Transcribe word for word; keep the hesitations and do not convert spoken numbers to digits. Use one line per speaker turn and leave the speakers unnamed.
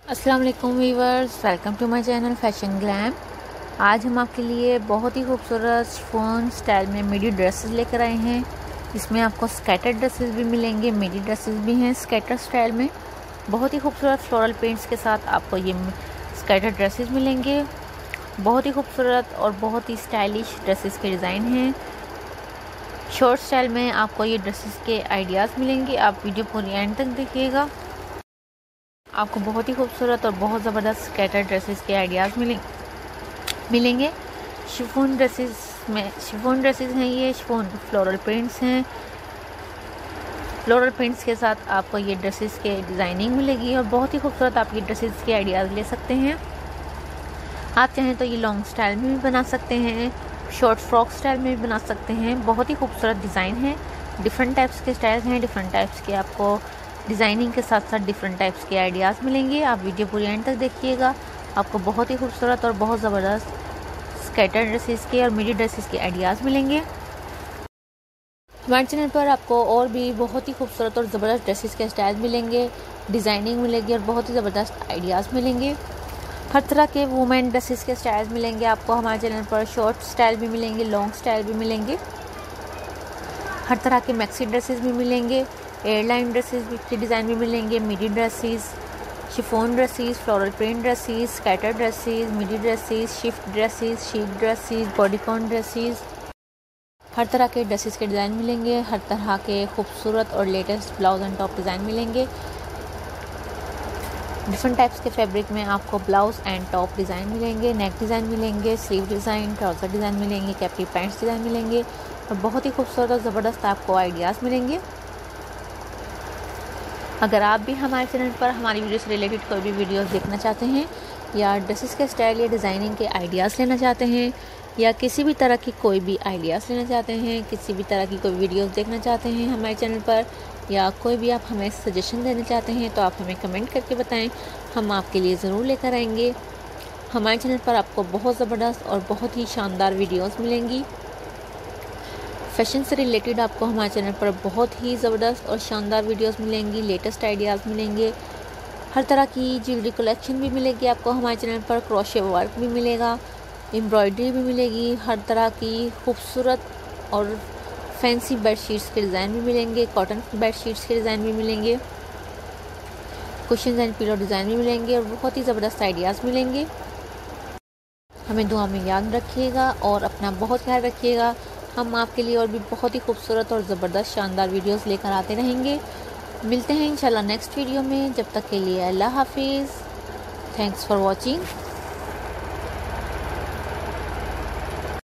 अस्सलाम वालेकुम viewers, welcome to my channel fashion glam. आज हम आपके लिए बहुत ही खूबसूरत शिफॉन स्टाइल में मिडी ड्रेसेस लेकर आए हैं। इसमें आपको स्कैटर ड्रेसेस भी मिलेंगे, मिडी ड्रेसेस भी हैं स्कैटर स्टाइल में। बहुत ही खूबसूरत फ्लोरल प्रिंट्स के साथ आपको ये स्कैटर ड्रेसेस मिलेंगे। बहुत ही खूबसूरत और बहुत ही स्टाइलिश ड्रेसेस के डिज़ाइन हैं। शॉर्ट स्टाइल में आपको ये ड्रेसेस के आइडियाज़ मिलेंगे। आप वीडियो पूरी एंड तक देखिएगा, आपको बहुत ही खूबसूरत और बहुत ज़बरदस्त स्कैटर ड्रेसेस के आइडियाज़ मिले मिलेंगे शिफॉन ड्रेसेस में शिफॉन ड्रेसेस हैं ये, शिफॉन फ्लोरल प्रिंट्स हैं। फ्लोरल प्रिंट्स के साथ आपको ये ड्रेसेस के डिज़ाइनिंग मिलेगी और बहुत ही खूबसूरत आप ये ड्रेसेस के आइडियाज़ ले सकते हैं। आप चाहें तो ये लॉन्ग स्टाइल में भी बना सकते हैं, शॉर्ट फ्रॉक स्टाइल में भी बना सकते हैं। बहुत ही खूबसूरत डिज़ाइन है, डिफरेंट टाइप्स के स्टाइल्स हैं, डिफरेंट टाइप्स के आपको डिज़ाइनिंग के साथ साथ डिफरेंट टाइप्स के आइडियाज़ मिलेंगे। आप वीडियो पूरी एंड तक देखिएगा, आपको बहुत ही खूबसूरत और बहुत ज़बरदस्त स्कैटर ड्रेसेस के और मिडी ड्रेसेस के आइडियाज़ मिलेंगे। हमारे चैनल पर आपको और भी बहुत ही खूबसूरत और ज़बरदस्त ड्रेसेस के स्टाइल मिलेंगे, डिज़ाइनिंग मिलेगी और बहुत ही ज़बरदस्त आइडियाज़ मिलेंगे। हर तरह के वुमेन ड्रेसेस के स्टाइल्स मिलेंगे आपको हमारे चैनल पर। शॉर्ट स्टाइल भी मिलेंगे, लॉन्ग स्टाइल भी मिलेंगे, हर तरह के मैक्सी ड्रेसेस भी मिलेंगे, एयरलाइन ड्रेसेस के डिज़ाइन भी मिलेंगे, midi dresses, chiffon dresses, floral print dresses, skater dresses, midi dresses, shift dresses, sheath dresses, bodycon dresses, हर तरह के ड्रेसेस के डिज़ाइन मिलेंगे। हर तरह के खूबसूरत और latest blouse and top design मिलेंगे। डिफरेंट टाइप्स के फैब्रिक में आपको ब्लाउज एंड टॉप डिज़ाइन मिलेंगे, नेक डिज़ाइन मिलेंगे, स्लीव डिज़ाइन, ट्राउज़र डिज़ाइन मिलेंगे, कैप्री पैंट्स डिज़ाइन मिलेंगे और बहुत ही खूबसूरत और ज़बरदस्त आपको आइडियाज़ मिलेंगे। अगर आप भी हमारे चैनल पर हमारी वीडियो से रिलेटेड कोई भी वीडियोस देखना चाहते हैं या ड्रेसेस के स्टाइल या डिज़ाइनिंग के आइडियाज़ लेना चाहते हैं या किसी भी तरह की कोई भी आइडियाज़ लेना चाहते हैं, किसी भी तरह की कोई वीडियोस देखना चाहते हैं हमारे चैनल पर, या कोई भी आप हमें सजेशन देना चाहते हैं तो आप हमें कमेंट करके बताएं, हम आपके लिए ज़रूर लेकर आएंगे। हमारे चैनल पर आपको बहुत ज़बरदस्त और बहुत ही शानदार वीडियोज़ मिलेंगी। फैशन से रिलेटेड आपको हमारे चैनल पर बहुत ही ज़बरदस्त और शानदार वीडियोस मिलेंगी, लेटेस्ट आइडियाज़ मिलेंगे। हर तरह की ज्वेलरी कलेक्शन भी मिलेगी आपको हमारे चैनल पर, क्रोशे वर्क भी मिलेगा, एम्ब्रॉयडरी भी मिलेगी, हर तरह की खूबसूरत और फैंसी बेडशीट्स के डिज़ाइन भी मिलेंगे, कॉटन बेडशीट्स के डिज़ाइन भी मिलेंगे, कुशन्स एंड पिलो डिज़ाइन भी मिलेंगे और बहुत ही ज़बरदस्त आइडियाज़ मिलेंगे। हमें दुआ में याद रखिएगा और अपना बहुत ख्याल रखिएगा। हम आपके लिए और भी बहुत ही खूबसूरत और ज़बरदस्त शानदार वीडियोस लेकर आते रहेंगे। मिलते हैं इंशाल्लाह नेक्स्ट वीडियो में। जब तक के लिए अल्लाह हाफिज़। Thanks for watching.